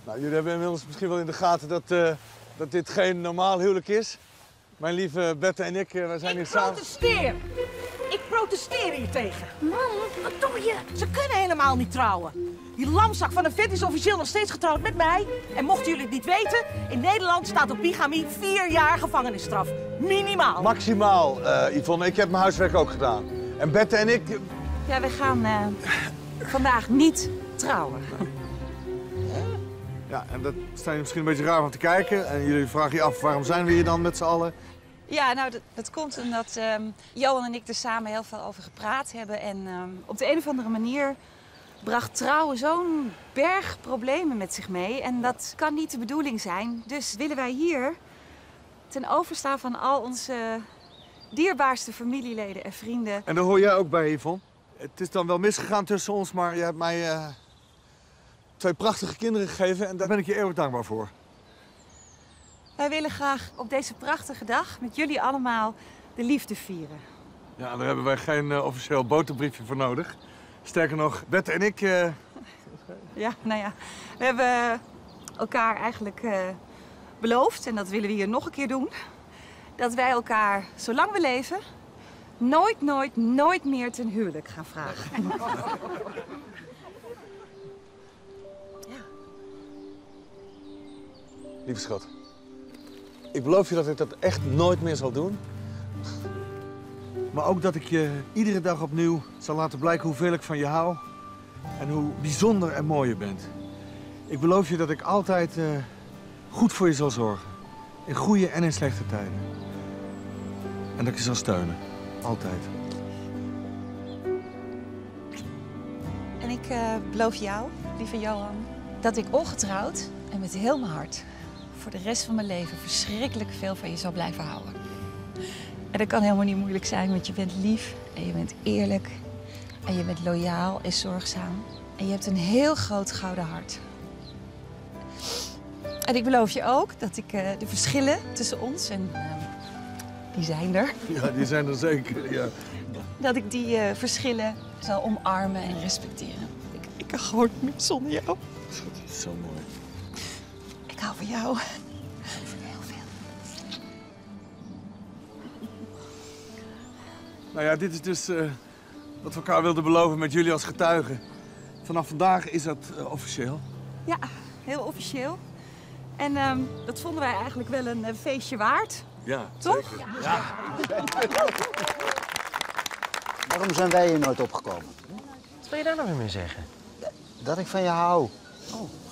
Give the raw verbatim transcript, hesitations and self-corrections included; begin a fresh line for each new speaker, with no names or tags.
Nou, jullie hebben inmiddels misschien wel in de gaten dat, uh, dat dit geen normaal huwelijk is. Mijn lieve Bette en ik, uh, wij zijn
ik
hier samen...
Ik protesteer! Ik protesteer hier tegen. Man, wat doe je? Ze kunnen helemaal niet trouwen. Die lamzak van een vet is officieel nog steeds getrouwd met mij. En mochten jullie het niet weten, in Nederland staat op bigamie vier jaar gevangenisstraf. Minimaal.
Maximaal, uh, Yvonne. Ik heb mijn huiswerk ook gedaan. En Bette en ik...
Ja, we gaan uh, vandaag niet trouwen.
Ja, en dat sta je misschien een beetje raar van te kijken. En jullie vragen je af, waarom zijn we hier dan met z'n allen?
Ja, nou, dat, dat komt omdat um, Johan en ik er samen heel veel over gepraat hebben. En um, op de een of andere manier bracht trouwen zo'n berg problemen met zich mee. En dat kan niet de bedoeling zijn. Dus willen wij hier ten overstaan van al onze dierbaarste familieleden en vrienden.
En daar hoor jij ook bij, Yvonne. Het is dan wel misgegaan tussen ons, maar je hebt mij uh, twee prachtige kinderen gegeven. En daar ben ik je eeuwig dankbaar voor.
Wij willen graag op deze prachtige dag met jullie allemaal de liefde vieren.
Ja, daar hebben wij geen uh, officieel boterbriefje voor nodig. Sterker nog, Bette en ik... Uh...
Ja, nou ja, we hebben elkaar eigenlijk uh, beloofd, en dat willen we hier nog een keer doen, dat wij elkaar, zolang we leven, nooit, nooit, nooit meer ten huwelijk gaan vragen. Ja.
Lieve schat, ik beloof je dat ik dat echt nooit meer zal doen. Maar ook dat ik je iedere dag opnieuw zal laten blijken hoeveel ik van je hou. En hoe bijzonder en mooi je bent. Ik beloof je dat ik altijd uh, goed voor je zal zorgen. In goede en in slechte tijden. En dat ik je zal steunen. Altijd.
En ik uh, beloof jou, lieve Johan, dat ik ongetrouwd en met heel mijn hart voor de rest van mijn leven verschrikkelijk veel van je zal blijven houden. En dat kan helemaal niet moeilijk zijn, want je bent lief en je bent eerlijk. En je bent loyaal en zorgzaam. En je hebt een heel groot gouden hart. En ik beloof je ook dat ik uh, de verschillen tussen ons, en uh, die zijn er.
Ja, die zijn er zeker, ja.
Dat ik die uh, verschillen zal omarmen en respecteren. Ik, ik kan gewoon niet meer zonder jou.
Schat, dat is zo mooi.
Ik hou van jou. Heel veel.
Nou ja, dit is dus uh, wat we elkaar wilden beloven met jullie als getuigen. Vanaf vandaag is dat uh, officieel.
Ja, heel officieel. En um, dat vonden wij eigenlijk wel een uh, feestje waard.
Ja,
toch?
Zeker.
Ja.
Ja.
Waarom zijn wij hier nooit opgekomen?
Wat wil je daar nou weer mee zeggen?
Dat ik van je hou. Oh.